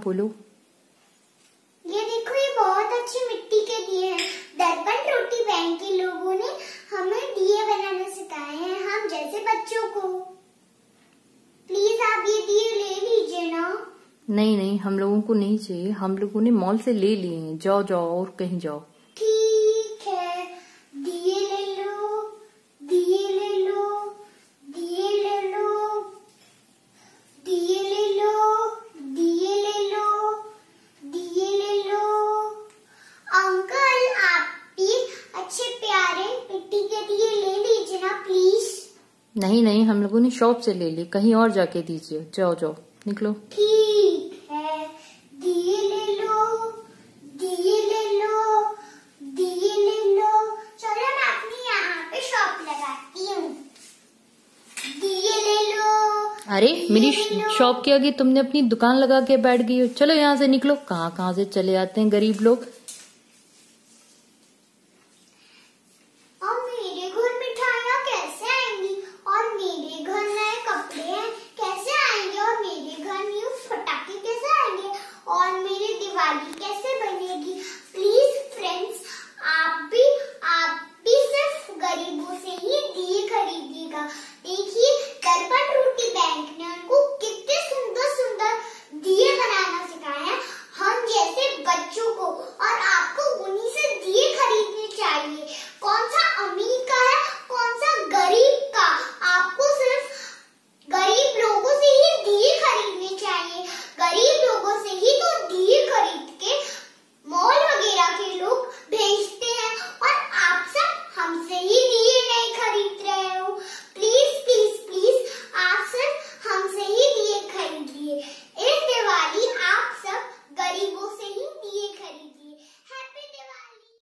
खोलो। ये देखो, ये बहुत अच्छी मिट्टी के दिए हैं। दर्पण रोटी बैंक के लोगों ने हमें दिए बनाना सिखाए हैं, हम जैसे बच्चों को। प्लीज आप ये दिए ले लीजिए ना। नहीं नहीं, हम लोगों को नहीं चाहिए, हम लोगों ने मॉल से ले लिए हैं। जाओ जाओ और कहीं जाओ। ठीक है, दिए ले लो, दिए ले लो, दिए ले लो, दिए ले लो, दिए ले लो, दिए ले लो। अंकल, आप भी अच्छे प्यारे मिट्टी के दिए ले लीजिए ना प्लीज। नहीं नहीं, हम लोगों ने शॉप से ले लिए, कहीं और जाके दीजिए। जाओ जाओ निकलो। ठीक है, दिए ले लो, दिए ले लो, दिए ले लो। चलो मैं अपनी यहाँ पे शॉप लगाती हूँ। दिए ले लो। अरे मेरी शॉप के आगे तुमने अपनी दुकान लगा के बैठ गई हो। चलो यहाँ से निकलो। कहाँ कहाँ से चले आते हैं गरीब लोग।